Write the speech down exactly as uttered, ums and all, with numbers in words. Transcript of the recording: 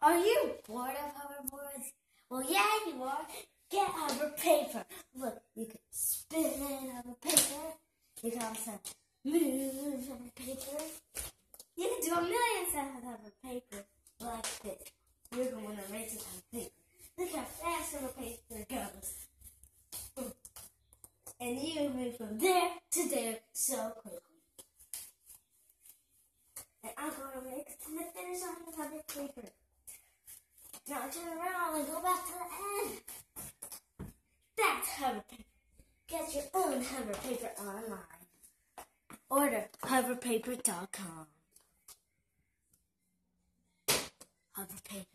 Are you bored of hoverboards? Well, yeah, you are. Get hover paper. Look, you can spin hover paper. You can also move hover paper. You can do a million sounds with hover paper like this. You're going to race with hover paper. Look how fast hover paper goes. And you move from there to there so quickly. And I'm going to make it to the finish line with hover paper. Now turn around and go back to the end. That's hover paper. Get your own hover paper online. Order hover paper dot com. Hover paper.